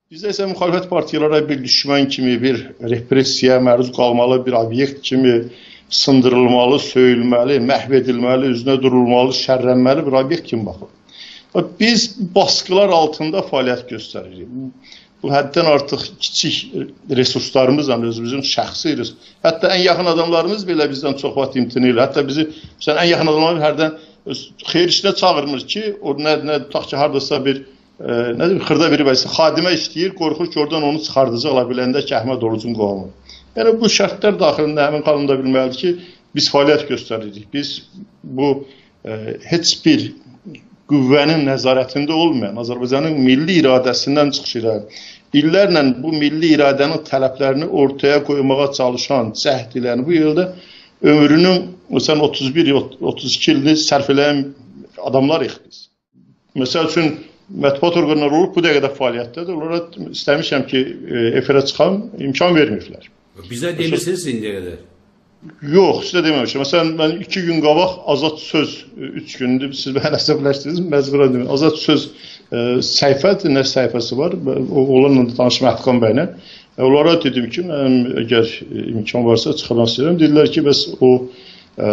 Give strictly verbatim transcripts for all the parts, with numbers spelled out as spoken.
Bizdə isə müxalifət partiyalara bir düşmən kimi, bir repressiyaya məruz qalmalı, bir obyekt kimi sındırılmalı, söyülməli, məhv edilməli, üzünə durulmalı, şərrənməli bir obyekt kimi baxır. Biz baskılar altında fəaliyyət göstəririk. Bu həddən artıq kiçik resurslarımızla özümüzün şəxsi resurs. Hətta ən yaxın adamlarımız belə bizdən çox vaxt imtina edir. Hətta bizi ən yaxın adamlarımız hərdən xeyir işinə çağırmır ki, o nə, nə tutaq ki, haradasa bir e, nə deyim, xırda biri bəsə xadimə işləyir, qorxur ki, oradan onu çıxardacaqlar biləndə ki, Əhməd Orucun qohumu. Yəni bu şərtlər daxilində həmin qanunda bilməlidir ki, biz fəaliyyət göstəririk. Biz bu e, heç bir qüvvənin nəzarətində olmayan, Azərbaycanın milli iradəsindən çıxışır. İllərlə bu milli iradənin tələblərini ortaya qoymağa çalışan, cəhd edən bu yılda ömrünün məsələn otuz bir otuz iki ilini sərf edən adamlar ixtiriz. Məsəl üçün mətbuat orqanları olub bu dəqiqədə fəaliyyətdədir. Onlara istəmişəm ki, efirə çıxam, imkan verməyiblər. Bizə demirsiniz indiyə qədər? Yox, sizə deməmişəm. Məsələn, mən iki gün qabaq Azad Söz, üç gündür, siz mənə əsəbləşdiniz, məcbura demək. Azad Söz e, səhifədir, nə səhifəsi var, onlarla da danışma Ətqan bəylə. E, onlara dedim ki, mənim əgər imkan varsa çıxaran istəyirəm. Dedilər ki, bəs o e,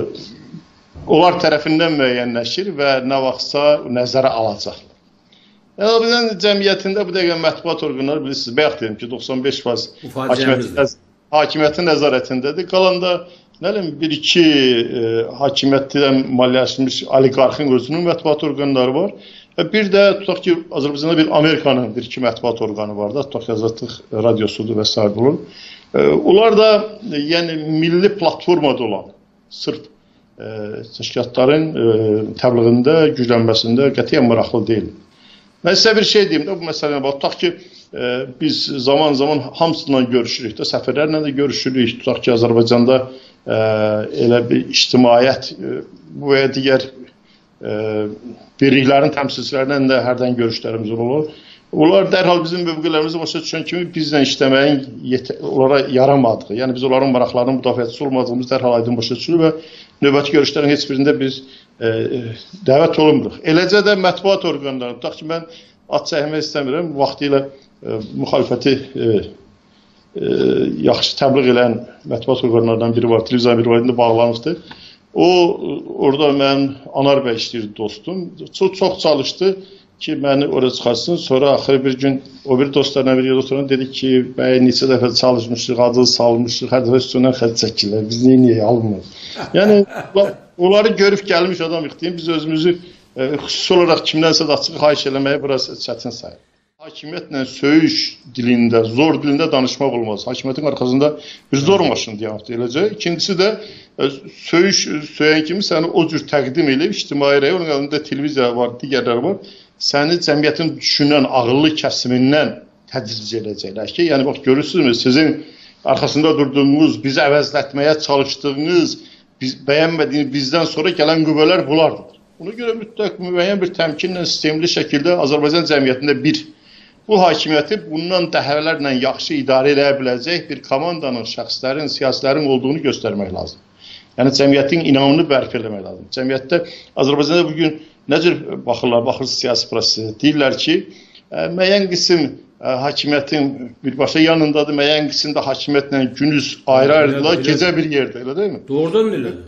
onlar tərəfindən müəyyənləşir və nə vaxtsa nəzərə alacaqlar. Azərbaycan cəmiyyətində bu dəqiqə mətbuat orqanları bilirsiniz, bayaq dedim ki, doxsan beş faiz hakimiyyətin, hakimiyyətin nəzarətindədir. Qalanda nə bilim, bir-iki e, hakimiyyətdən maliyyələşmiş oliqarxın özünün mətbuat orqanları var. Və bir də tutaq ki, Azərbaycanda bir Amerikanın bir-iki mətbuat orqanı var da, tutaq ki, Azadlıq radiosudur və s. olur. E, onlar da e, yəni milli platformada olan, sırf e, təşkilatların e, təbliğində, güclənməsində qətiyyən maraqlı deyil. Mən sizə bir şey deyim də, bu məsələni bax, tutaq ki, e, biz zaman zaman hamısından görüşürük də, səfirlərlə də görüşürük, tutaq ki, Azərbaycanda e, elə bir ictimaiyyət, e, bu və digər e, birliklərin təmsilçilərindən də hərdən görüşlərimiz olur. Onlar dərhal bizim mövqelərimizi başa düşən kimi bizlə işləməyin onlara yaramadığı, yəni biz onların maraqlarının müdafiəçisi olmadığımız dərhal aydın başa düşülür və növbəti görüşlərin heç birində biz e, dəvət olunmuruq. Eləcə də mətbuat orqanları, tutaq ki, mən ad çəkmək istəmirəm, vaxtilə e, müxalifəti e, e, yaxşı təbliğ edən mətbuat orqanlarından biri var, televiziya bir var, indi bağlanıbdır. O, orada mən Anar bəy işləyirdi dostum, çox, çox çalışdı ki, məni oraya çıxarsın. Sonra axırı bir gün o bir dostlarına, bir dostlarına dedi ki, bəy neçə dəfə çalışmışıq, adı salmışıq, hər dəfə üstündən xəd çəkirlər, biz niyə niyə almırıq? Yəni, onları görüb gəlmiş adam ixtiyim, biz özümüzü e, xüsusi olaraq kimdənsə də açıq xahiş eləməyə biraz çətin sayır. Hakimiyyətlə söyüş dilində, zor dilində danışmaq olmaz. Hakimiyyətin arxasında bir zor maşın deyək eləcək. İkincisi də e, söyüş söyən kimi səni o cür təqdim edib, ictimai rəy, onun yanında televiziya var, digərləri var. Səni cəmiyyətin düşünən, ağıllı kəsimindən tədric edəcəklər ki, yəni bax, görürsünüzmü, sizin arxasında durduğunuz, bizi əvəzlətməyə çalışdığınız, biz, bəyənmədiyiniz bizdən sonra gələn qüvvələr bunlardır. Buna görə mütləq müəyyən bir təmkinlə, sistemli şəkildə Azərbaycan cəmiyyətində bir, bu hakimiyyəti bundan dəfələrlə yaxşı idarə edə biləcək bir komandanın, şəxslərin, siyasilərin olduğunu göstərmək lazım. Yəni cəmiyyətin inamını bərpa eləmək lazım. Cəmiyyətdə Azərbaycanda bugün nə cür baxırlar, baxır siyasi prosesə, deyirlər ki, ə, müəyyən qism ə, hakimiyyətin birbaşa yanındadır, müəyyən qism də hakimiyyətlə günüz ayrı-ayrıdırlar, gecə bir yerdə, elə deyil mi? Doğrudan elədir.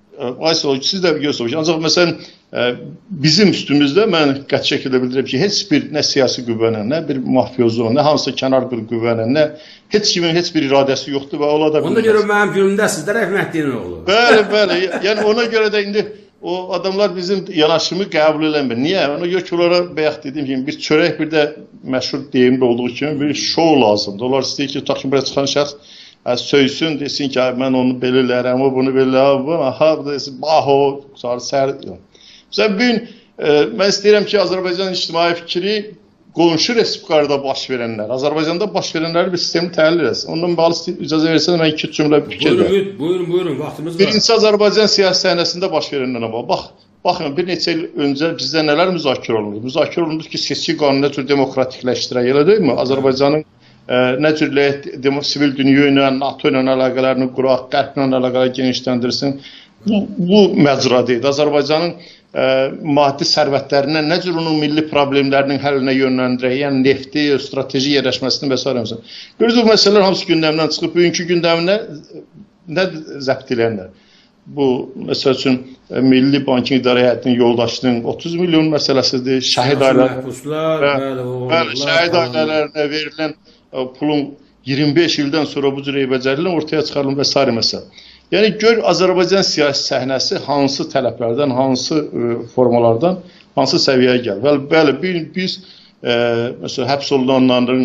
Aysa, siz də biliyorsunuz. Ancaq məsələn, ə, bizim üstümüzdə mən qəti şəkildə bildirəm ki, heç bir nə siyasi qüvvənə, nə bir mafyozu, nə hansısa kənar bir qüvvənə, nə heç kimin heç bir iradəsi yoxdur və ola da bilməz. Ona görə mənim filmdəsizlər Əhməddinin oğlu. Bəli, bəli. Yəni ona görə də indi o adamlar bizim yanaşımı qəbul eləmir. Niyə? Ona görə ki, onlara bayaq dediyim kimi bir çörək, bir də məşhur deyimdə olduğu kimi bir şou lazımdır. Onlar istəyir ki, tutaq ki, buraya çıxan şəxs ə, söysün, desin ki, mən onu belə eləyərəm, o bunu belə eləyərəm, aha, bu da desin, bax o, sonra səhər. Məsələn, bugün e, mən istəyirəm ki, Azərbaycan ictimai fikri qonşu respublikalarda baş verənlər, Azərbaycanda baş verənləri bir sistemi təhlil etsin. Ondan bağlı icazə versənə mən iki cümlə bir fikir verim. Buyurun, buyurun, buyurun, vaxtımız var. Birincisi Azərbaycan siyasi səhnəsində baş verənlərə bax. Bax, baxın, bir neçə il öncə bizdə nələr müzakirə olunur? Müzakirə olunur ki, seçki qanunu nə cür demokratikləşdirək, elə deyil mi? Azərbaycanın e, nə cür sivil dünya ilə, NATO ilə əlaqələrini quraq, qərblə əlaqələri genişləndirsin. Bu, bu məcra deyil. Azərbaycanın ə, maddi sərvətlərindən, nə cür onun milli problemlərinin həllinə yönləndirək, yəni nefti, strateji yerləşməsini və s. Görürüz, bu məsələlər hamısı gündəmdən çıxıb, bugünkü gündəminə nə zəbt edənlər? Bu, məsəl üçün, Milli Bankın İdarə Heyətinin yoldaşının otuz milyon məsələsidir, şəhid ailələrində, şəhid ailələrinə verilən pulun iyirmi beş ildən sonra bu cür eybəcərliyin ortaya çıxarılın və s. məsələ. Yəni, gör, Azərbaycan siyasi səhnəsi hansı tələblərdən, hansı formalardan, hansı səviyyəyə gəlir. Bəli, biz, məsələn, həbs olunanların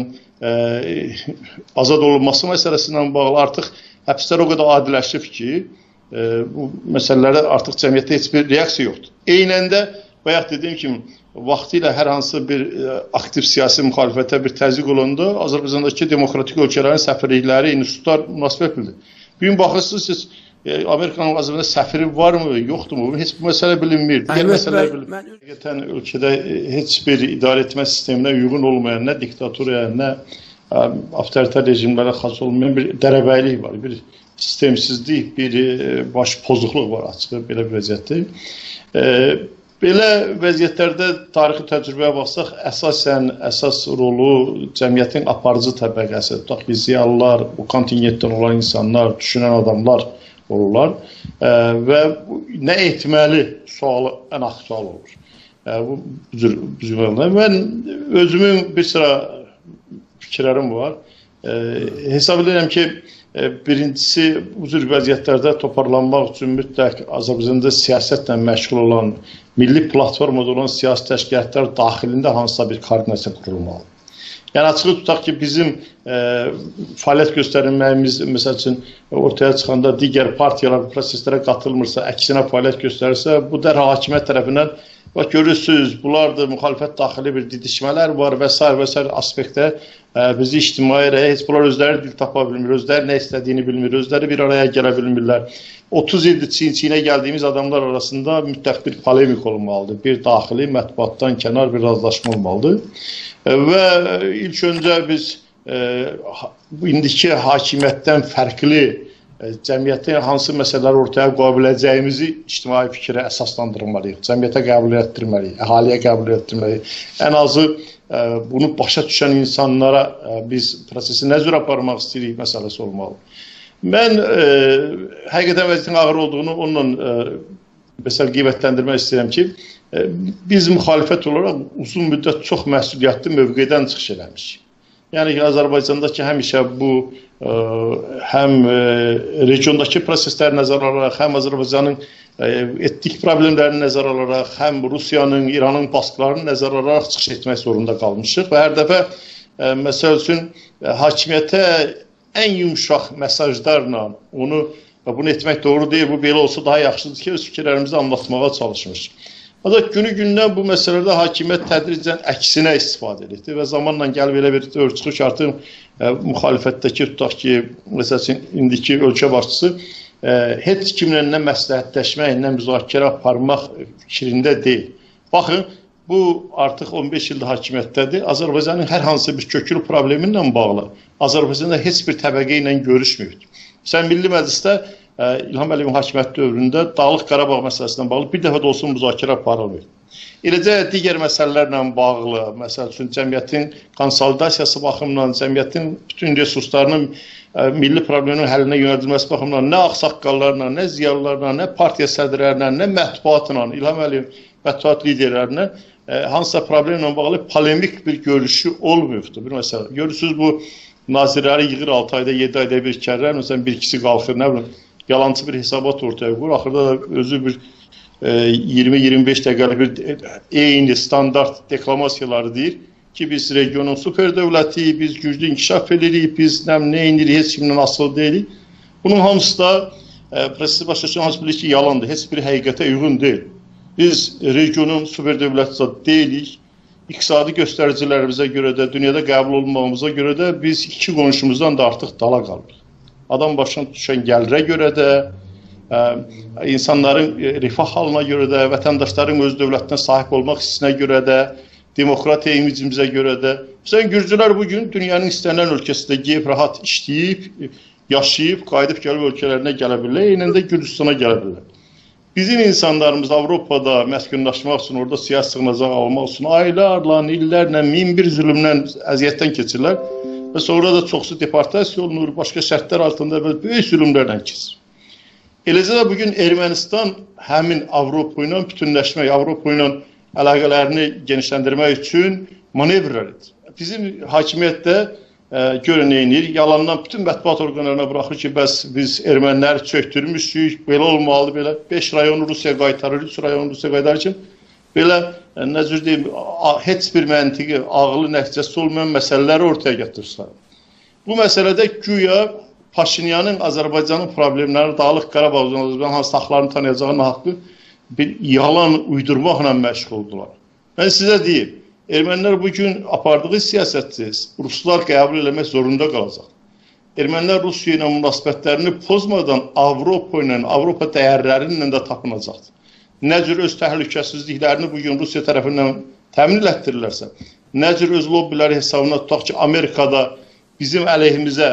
azad olunması məsələsindən bağlı artıq həbslər o qədər adiləşib ki, bu məsələlərdə artıq cəmiyyətdə heç bir reaksiya yoxdur. Eynən də, bayaq dediyim kimi, vaxtilə hər hansı bir aktiv siyasi müxalifətə bir təzyiq olanda Azərbaycandakı demokratik ölkələrin səfirlikləri, institutlar münasibət bildir. Bugün baxırsınız, siz Amerikanın Azərbaycanda səfiri varmı, yoxdurmu? Heç bu məsələ bilinmir. Digər məsələlər bilinmir. Həqiqətən ölkədə heç bir idarə etmə sisteminə uyğun olmayan, nə diktaturaya, nə avtoritar rejimlərə xas olmayan bir dərəbəylik var, bir sistemsizlik, bir baş pozuqluq var açığı, belə bir vəziyyətdir. Belə vəziyyətlərdə tarixi təcrübəyə baxsaq, əsasən, əsas rolu cəmiyyətin aparıcı təbəqəsi, tutaq ki, ziyalılar, bu kontingentdən olan insanlar, düşünən adamlar olurlar və nə etməli sualı ən aktual olur. Bu cür cümlələr. Mən özümün bir sıra fikirlərim var. Hesab edirəm ki, birincisi, bu cür vəziyyətlərdə toparlanmaq üçün mütləq Azərbaycanda siyasətlə məşğul olan, milli platformada olan siyasi təşkilatlar daxilində hansısa bir koordinasiya qurulmalı. Yəni, açığı tutaq ki, bizim fəaliyyət göstərilməyimiz, məsəl üçün, ortaya çıxanda digər partiyalar proseslərə qatılmırsa, əksinə fəaliyyət göstərirsə, bu dərhal hakimiyyət tərəfindən bax, görürsünüz, bunlardır, müxalifət daxili bir didişmələr var və s. və s. aspektdə bizi ictimai rəyə, heç bunlar özləri dil tapa bilmir, özləri nə istədiyini bilmir, özləri bir araya gələ bilmirlər. otuz ildir çiyin-çiyinə gəldiyimiz adamlar arasında mütləq bir polemik olmalıdır. Bir daxili, mətbuatdan kənar bir razılaşma olmalıdır. Və ilk öncə biz indiki hakimiyyətdən fərqli cəmiyyətin hansı məsələləri ortaya qoya biləcəyimizi ictimai fikrə əsaslandırmalıyıq, cəmiyyətə qəbul etdirməliyik, əhaliyə qəbul etdirməliyik. Ən azı bunu başa düşən insanlara biz prosesi nə cür aparmaq istəyirik məsələsi olmalı. Mən həqiqətən vəziyyətin ağır olduğunu onunla məsəl qiymətləndirmək istəyirəm ki, biz müxalifət olaraq uzun müddət çox məsuliyyətli mövqedən çıxış eləmişik. Yəni ki, Azərbaycandakı həmişə bu həm regiondakı prosesləri nəzərə alaraq, həm Azərbaycanın etnik problemlərini nəzərə alaraq, həm Rusiyanın, İranın baskılarını nəzərə alaraq çıxış etmək zorunda qalmışıq və hər dəfə, məsəl üçün, hakimiyyətə ən yumuşaq mesajlarla onu, bunu etmək doğru deyil, bu belə olsa daha yaxşıdır ki, öz fikirlərimizi anlatmağa çalışmışıq. Ancaq günü-gündən bu məsələdə hakimiyyət tədricən əksinə istifadə edir və zamanla gəlib elə bir dövr çıxır ki, artıq müxalifətdəki, tutaq ki, məsəl üçün, indiki ölkə başçısı heç kimlə nə məsləhətləşmək, nə müzakirə aparmaq fikrində deyil. Baxın, bu artıq on beş ildə hakimiyyətdədir. Azərbaycanın hər hansı bir köklü problemi ilə bağlı Azərbaycanda heç bir təbəqə ilə görüşməyib. Sən Milli Məclisdə İlham Əliyevin hakimiyyət dövründə Dağlıq Qarabağ məsələsindən bağlı bir dəfə də olsun müzakirə aparılmır. Eləcə digər məsələlərlə bağlı, məsəl üçün cəmiyyətin konsolidasiyası baxımından, cəmiyyətin bütün resurslarının milli problemin həllinə yönəldilməsi baxımından nə ağsaqqallarla, nə ziyalılarla, nə partiya sədrlərlə, nə mətbuatla, İlham Əliyev mətbuat liderlərinə hansısa problemlə bağlı polemik bir görüşü olmuyubdur. Bir məsələ, görürsünüz bu nazirləri yığır altı ayda, yeddi ayda bir kərlər, məsələn bir ikisi qalxır, nə bilim, yalancı bir hesabat ortaya qoyur. Axırda da özü bir iyirmi iyirmi beş dəqiqəlik bir eyni standart deklamasiyaları deyir ki, biz regionun süper dövləti, biz güclü inkişaf edirik, biz nə edirik, heç kimdən asılı deyilik. Bunun hamısı da prosesi başa düşən hamısı bilir ki, yalandır, heç bir həqiqətə uyğun deyil. Biz regionun süper dövləti deyilik, iqtisadi göstəricilərimizə görə də, dünyada qəbul olmamıza görə də biz iki qonşumuzdan da artıq dala qalırıq. Adam başına düşən gəlirə görə də, insanların rifah halına görə də, vətəndaşların öz dövlətinə sahib olmaq hissinə görə də, demokratiya imicimizə görə də. Məsələn, Gürcülər bugün dünyanın istənilən ölkəsində geyib, rahat işləyib, yaşayıb, qayıdıb gəlib ölkələrinə gələ bilirlər, eynən də Gürcüstana gələ bilirlər. bizim insanlarımız Avropada məskunlaşmaq üçün, orada siyasi sığınacaq almaq üçün aylarla, illərlə, min bir zülümdən, əziyyətdən keçirlər və sonra da çoxsu deportasiya olunur, başqa şərtlər altında və böyük zülümlərlə keçir. Eləcə də bugün Ermənistan həmin Avropa ilə bütünləşmək, Avropa ilə əlaqələrini genişləndirmək üçün manevrlər edir. Bizim hakimiyyətdə e, görün neyinir, yalandan bütün mətbuat orqanlarına buraxır ki, bəs biz erməniləri çöktürmüşük, belə olmalı, belə beş rayonu Rusiyaya qaytarır, üç rayonu Rusiyaya qaytarır ki, belə e, nə cür deyim, heç bir məntiqi, ağılı nəticəsi olmayan məsələləri ortaya gətirirsə. Bu məsələdə güya Paşinyanın Azərbaycanın problemləri, Dağlıq Qarabağ Azərbaycan hansı haqlarını tanıyacağının haqqı bir yalan uydurmaqla məşğul oldular. Mən sizə deyim, ermənilər bugün apardığı siyasətçi Ruslar qəbul eləmək zorunda qalacaq. Ermənilər Rusiya ilə münasibətlərini pozmadan Avropa ilə, Avropa dəyərlərinlə də tapınacaqdır. Nə cür öz təhlükəsizliklərini bugün Rusiya tərəfindən təmin etdirirlərsə, nə cür öz lobbiləri hesabına tutaq ki, Amerikada bizim əleyhimizə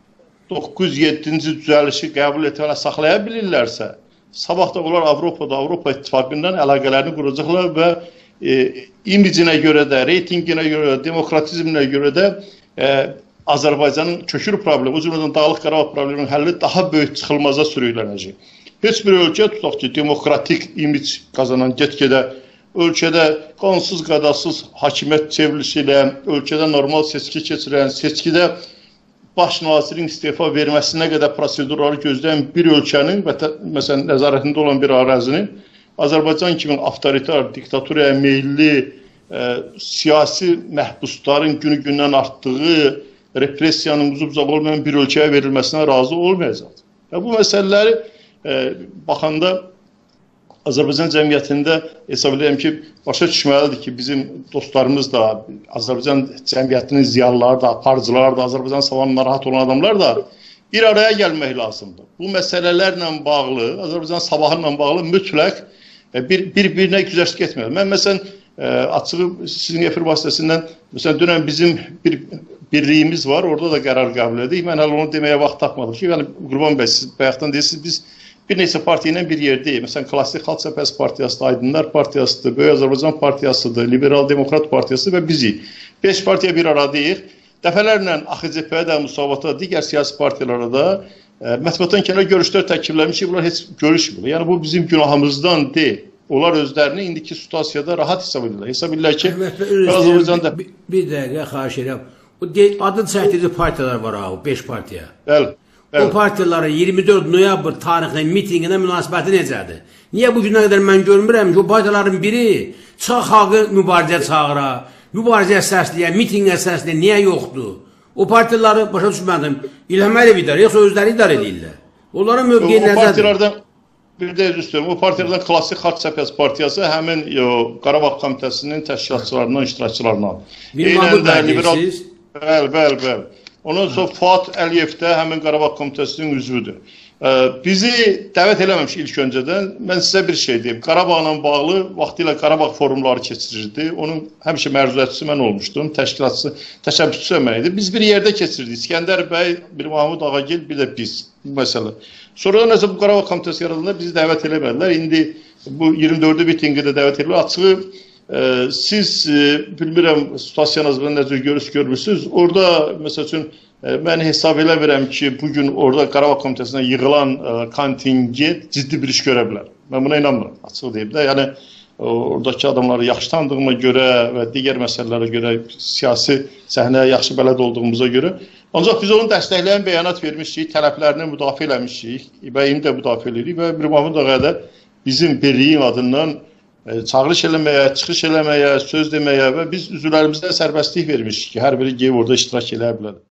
doqquz yeddinci düzəlişi qəbul etmələ saxlaya bilirlərsə, sabah da onlar Avropada, Avropa İttifaqından əlaqələrini quracaqlar və e, imicinə görə də, reytinginə görə də, demokratizminə görə də e, Azərbaycanın kökür problemi, o cümlədən Dağlıq Qarabağ probleminin həlli daha böyük çıxılmaza sürüklənəcək. Heç bir ölkə tutaq ki, demokratik imic qazanan get-gedə, ölkədə qansız qadasız hakimiyyət çevrilişi ilə, ölkədə normal seçki keçirən, seçkidə baş nazirin istefa verməsinə qədər prosedurları gözləyən bir ölkənin, məsələn, nəzarətində olan bir ərazinin Azərbaycan kimi avtoritar, diktaturaya meyilli, e, siyasi məhbusların günü-gündən artdığı, repressiyanın uzub-uzaq olmayan bir ölkəyə verilməsinə razı olmayacaqdır. Və bu məsələləri e, baxanda Azərbaycan cəmiyyətində hesab edirəm ki, başa düşməlidir ki, bizim dostlarımız da, Azərbaycan cəmiyyətinin ziyalıları da, aparıcıları da, Azərbaycan savanı narahat olan adamlar da bir araya gəlmək lazımdır. Bu məsələlərlə bağlı, Azərbaycan sabahıyla bağlı mütləq bir-birinə bir güzəştlik etməyir. Mən məsələn, açığı sizin efir vasitəsindən, məsələn, dünən bizim bir birliyimiz var, orada da qərar qəbul edik. Mən hələ onu deməyə vaxt tapmadım ki, yəni Qurban bəy, siz bayaqdan deyirsiniz, biz bir neçə partiya ilə bir yerdəyik. Məsələn, Klassik Xalq Cəbhəsi Partiyasıdır, Aydınlar Partiyasıdır, Böyük Azərbaycan Partiyasıdır, Liberal Demokrat Partiyası və bizik. Beş partiya bir aradayıq. Dəfələrlə A X C P-yə də, Müsavat'a, digər siyasi partiyalara da e, mətbuatdan kənar görüşlər təklifləmiş ki, bunlar heç görüşmür. Yəni, bu bizim günahımızdan deyil. Onlar özlərini indiki situasiyada rahat hesab edirlər. Hesab edirlər ki, Azərbaycanda... Bir, bir dəqiqə xahiş edirəm. Adı çəkdirici partiyalar var ha, beş partiya. Bəli. O partiyaların iyirmi dörd noyabr tarixinin mitinginə münasibəti necədir? Niyə bu günə qədər mən görmürəm ki, o partiyaların biri çox xalqı mübarizə çağıra, mübarizə səsləyən, mitinqə səsləyən niyə yoxdur? O partiyaları başa düşmədim. İlham Əliyev idarə, yoxsa özləri idarə edirlər. Onların mövqeyi necədir? O partiyalardan, bir də üzr istəyirəm, o partiyalardan Klassik Xalq Cəbhəsi Partiyası həmin Qarabağ Komitəsinin təşkilatçılarından, iştirakçılarından. Bir Mahmud bəy deyirsiniz? Bəli, bəli, bəli. Ondan sonra Fuad Əliyev də həmin Qarabağ Komitəsinin üzvüdür. Bizi dəvət eləməmiş ilk öncədən. Mən sizə bir şey deyim. Qarabağla bağlı vaxtilə Qarabağ forumları keçirirdi. Onun həmişə məruzətçisi mən olmuşdum. Təşkilatçısı, təşəbbüsçüsü mən idi. Biz bir yerdə keçirdik. İskəndər bəy, bir Mahmud Ağagil, bir də biz. Bu məsələ. Sonra da nəsə bu Qarabağ Komitəsi yaradılanda bizi dəvət eləmədilər. İndi bu iyirmi dördü mitinqi də dəvət edilir. Açığı Ee, siz e, bilmirəm situasiyanızda necə görüş görmürsünüz. Orada məsəl üçün e, mən hesab elə verəm ki, bugün orada Qarabağ Komitəsinə yığılan e, kontingent ciddi bir iş görə bilər. Mən buna inanmıram, açıq deyim də. Yəni oradakı adamları yaxşı tanıdığıma görə və digər məsələlərə görə, siyasi səhnəyə yaxşı bələd olduğumuza görə. Ancaq biz onu dəstəkləyən bəyanat vermişik, tələblərini müdafiə eləmişik, İBəyini də müdafiə edirik və bir Mahmud Ağaya da bizim birliyin adından çağırış eləməyə, çıxış eləməyə, söz deməyə və biz üzvlərimizdən sərbəstlik vermişik ki, hər biri gəlib orada iştirak eləyə bilər.